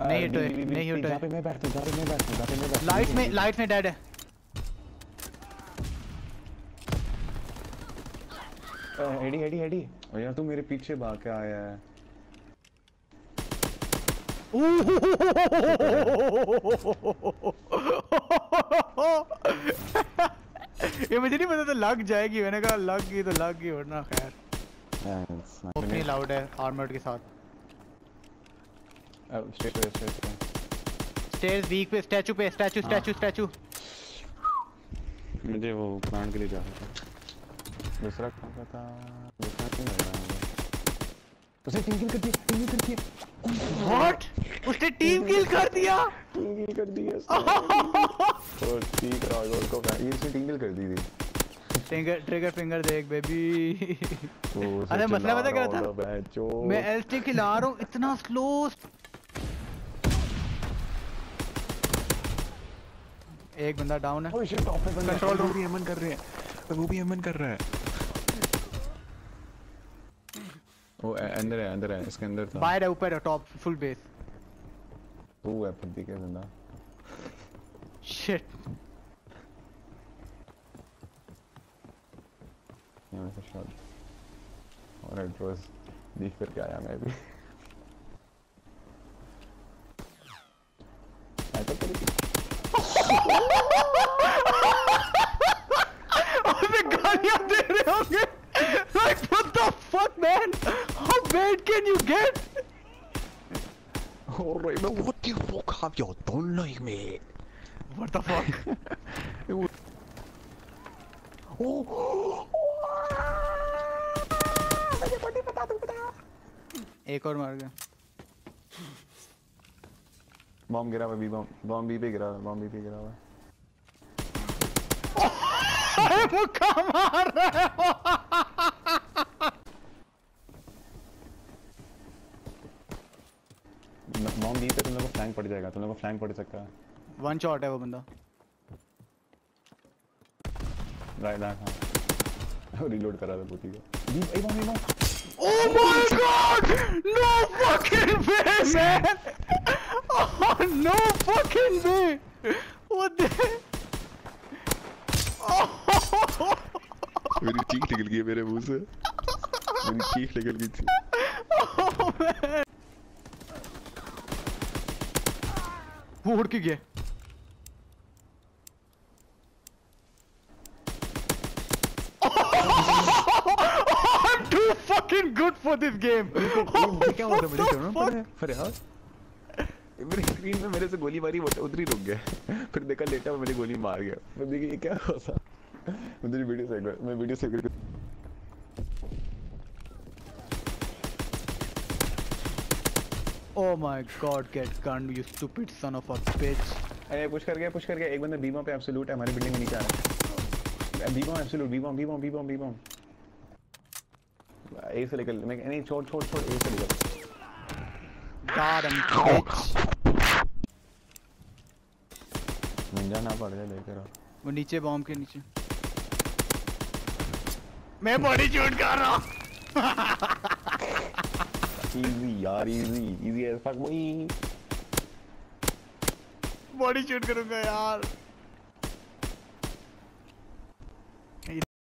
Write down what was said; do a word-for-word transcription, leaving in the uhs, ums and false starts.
नहीं हिट है, नहीं हिट है। जहाँ पे मैं बैठता हूँ, जहाँ पे मैं बैठता हूँ, जहाँ पे मैं बैठता हूँ। लाइट में, लाइट में डेड है। एडी एडी एडी यार तू मेरे पीछे भाग के आया है। ये मुझे नहीं पता था लग जाएगी, मैंने कहा लग गई तो लग गई वरना खैर। ओपनी लाउड है आर्मर्ड के साथ। स्टेज पे स्टेज पे स्टेज वीक पे स्टैचू पे स्टैचू स्टैचू स्टैचू। मुझे वो प्लांट के लिए जा रहा था। दूसरा कौन सा था? दूसरा क्यों लग रहा है? उसे टीम किल कर दिया, टीम किल कर दिया। व्हाट? उसने टीम किल कर दिया? टीम किल कर दिया तो ठीक है और को ये इसने टीम किल कर दी थी। ट्रिगर ट्रिगर फिंगर देख बेबी। अरे मसला पता क्या था? मैं एलटी खिला रहा हूँ इतना स्लो। एक बंदा डाउन है। ओह शिट टॉप पे बंदा कंट्रोल रूम भी एमन कर रहे हैं, वो भी एमन कर रहा है। वो अंदर है, अंदर है, इसके अंदर था। बाहर है, ऊपर है, टॉप फुल बेस। तू है फद्दी के बंदा। शिट यहाँ से शॉट और एड्रोस देख करके आया मैं भी। ऐसा करें अबे गालियां दे रहे होंगे। Like what the fuck man? How bad can you get? Alright man, what the fuck have you done like me? What the fuck? Oh, मुझे बड़ी बता दो बता। एक और मार गया। बॉम्ब गिरा हुआ, बी बॉम्ब बॉम्ब बी पे गिरा हुआ, बॉम्ब बी पे गिरा हुआ। मुक्का मार रहा है। बॉम्ब बी पे तुम लोगों को फ्लैंक पड़ जाएगा, तुम लोगों को फ्लैंक पड़ सकता है। वन शॉट है वो बंदा। राइट राइट हाँ रिलोड कर रहा था पुती को। Be a bomb a bomb. Oh my god! No fucking way man! Oh no fucking way! What the? मेरी चीख निकल गई मेरे मुंह से, मेरी चीख निकल गई थी। Oh man! वो उड़ के गया। I'm too fucking good for this game. क्या होता है मुझे क्यों ना अरे यार मेरी स्क्रीन में मेरे से गोली मारी उधर ही रुक गया। फिर देखा लेटा वो मेरी गोली मार गया। मैं देखी ये क्या होता। मुझे वीडियो सेव कर, मैं वीडियो सेव कर। Oh my god, get gunned, you stupid son of a bitch. अरे पुश कर गया, पुश कर गया। एक बंदा बीमा पे एब्सोल्यूट है, हमारी बिल्डिंग में नीचे आ रहा है। बीमा एब्सोल्यूट, बीमा बीमा बीमा बीमा ए से निकल। मैं नहीं छोड़ छोड़ छोड़ ए से निकल। God I'm bitch. निंजा ना पड़ जाए देख रहा। वो नीचे बॉम्ब के नीचे। मैं बॉडी शूट कर रहा हूँ। इजी यार, easy easy as fuck boy. Body shoot करूंगा यार।